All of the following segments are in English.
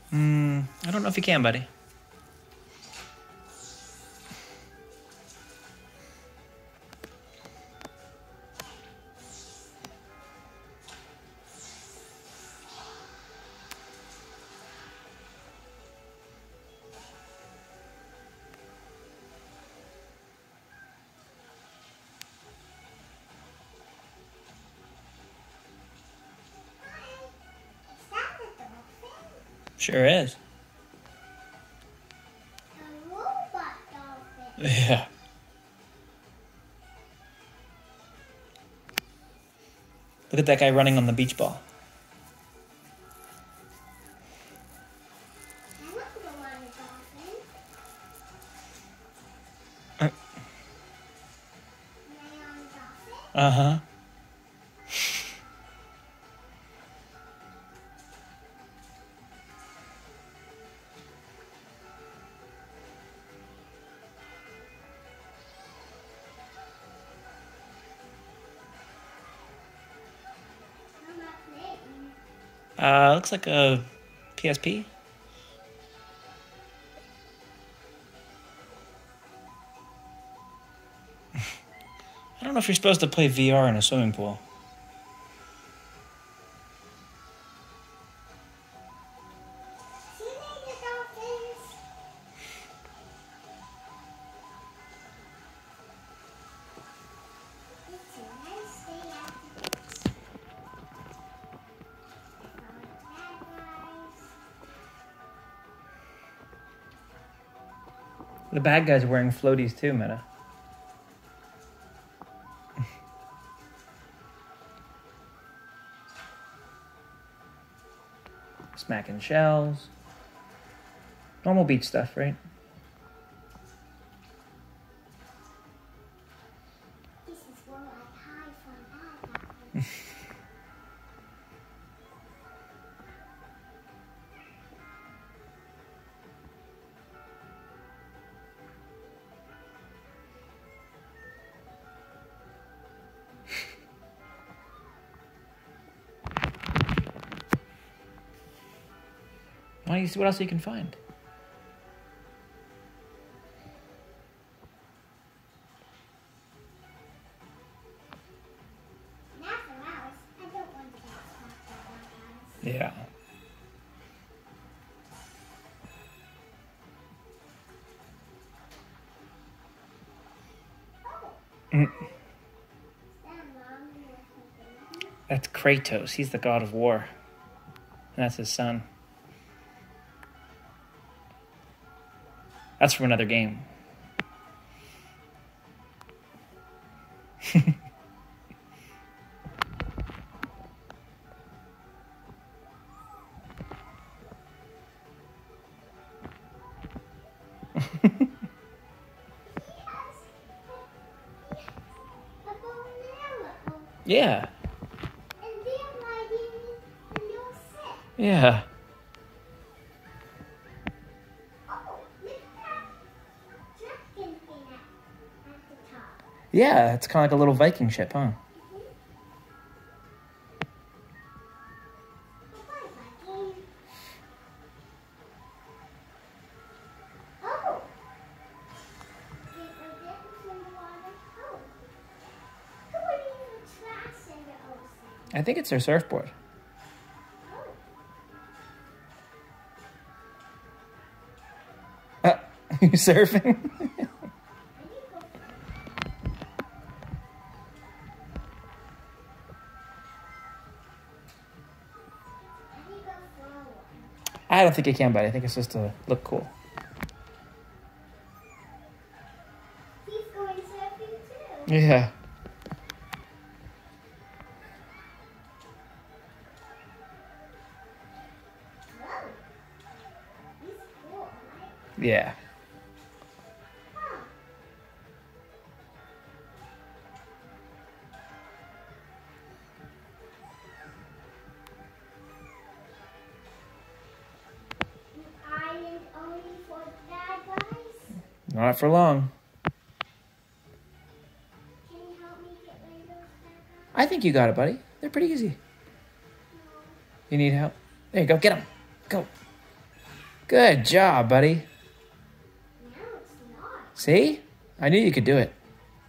I don't know if you can, buddy. Sure is. A robot dolphin. Yeah. Look at that guy running on the beach ball. I want to go on a dolphin. Uh. Am I on a dolphin? Uh-huh. I'm not playing. Looks like a PSP. I don't know if you're supposed to play VR in a swimming pool. Teenage dolphins. It's a nice day at the beach. Bad guys. The bad guy's wearing floaties too, Meadow. Smacking shells. Normal beach stuff, right? This is where I hide from bad guys. Why don't you see what else you can find? Not for ours. I don't want to get smacked by bad guys. Yeah. Oh, Mm. is that mom with her baby? That's Kratos. He's the god of war. And that's his son. That's from another game. A bow and arrow. Yeah. And they're riding in your set. Yeah. Oh, look at that dragon thing at the top. Yeah, it's kind of like a little Viking ship, huh? Goodbye, Viking. Oh! Did I get this in the water? Oh. Who are you trash in the ocean? I think it's their surfboard. Oh. You surfing? There you go. There you go forward. I don't think you can, but I think it's just to look cool. He's going surfing too. Yeah. Whoa. He's cool, right? Yeah. Huh. An island only for bad guys? Not for long. Can you help me get rid of those bad guys? I think you got it, buddy. They're pretty easy. No. You need help? There you go. Get them. Go. Good job, buddy. No, it's not. See? I knew you could do it.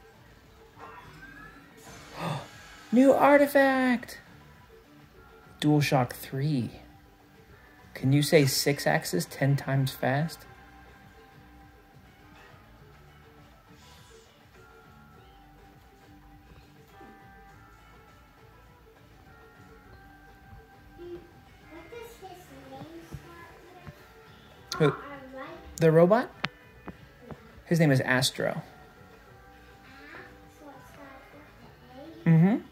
New artifact! DualShock 3. Can you say 6-axis 10 times fast? What does his name start with? Who? Right. The robot? His name is Astro. So it starts with the A. Mm-hmm.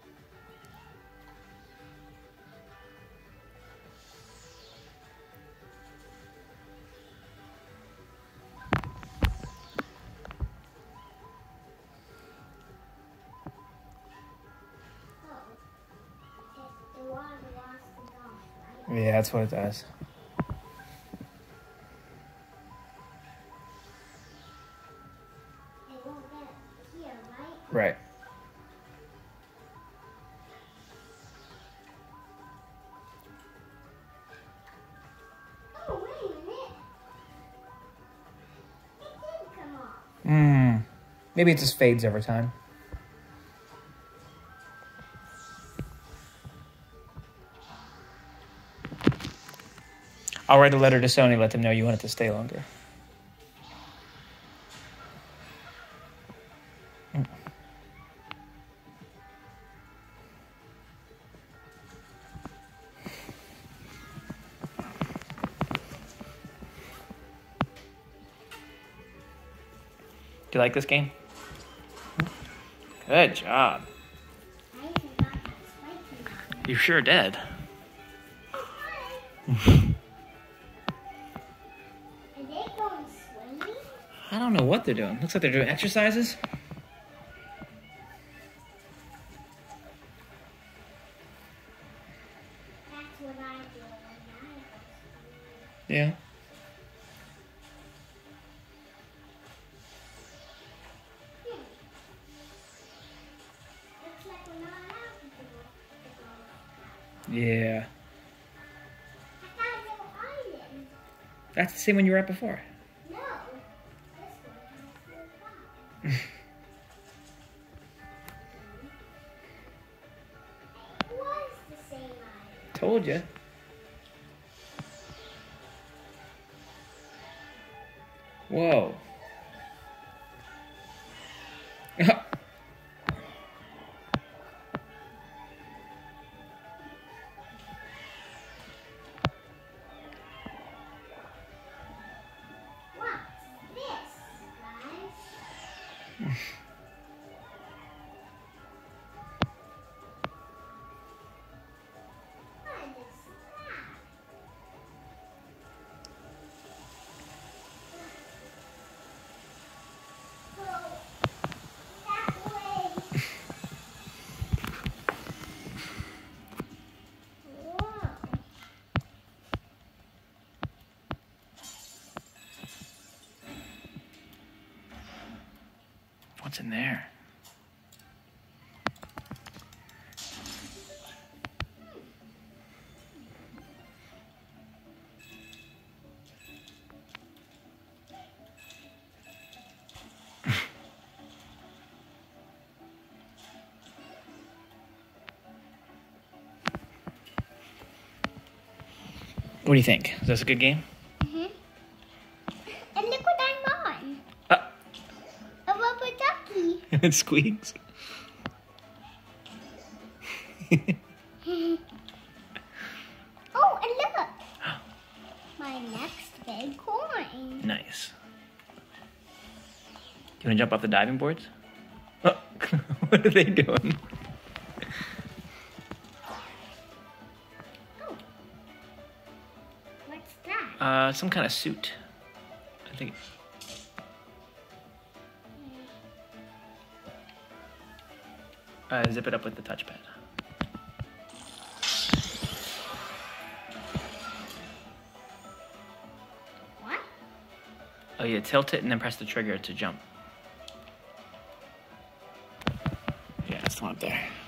The water lost the dog, right? Yeah, that's what it does. It won't get here, right? Right. Oh, wait a minute. It did come off. Maybe it just fades over time. I'll write a letter to Sony, let them know you want it to stay longer. Do you like this game? Good job. I even got that spike in it. You sure did. Are they going swimming? I don't know what they're doing. Looks like they're doing exercises. That's what I do when I go swimming. Yeah. Looks like we're not allowed to go. Yeah. I thought they were islands. That's the same one you were at before. No. This one has no top. It was the same island. Told you. Whoa. What's this, guys? What is that? Go that way. Whoa. What's in there? What do you think? Is this a good game? Mm-hmm. And look what I'm on. A rubber ducky. It squeaks. Oh, and look. My next big coin. Nice. Do you want to jump off the diving boards? Oh, what are they doing? Oh. What's that? Some kind of suit. I think. Zip it up with the touchpad. What? Oh yeah, tilt it and then press the trigger to jump. Yeah, it's the one up there.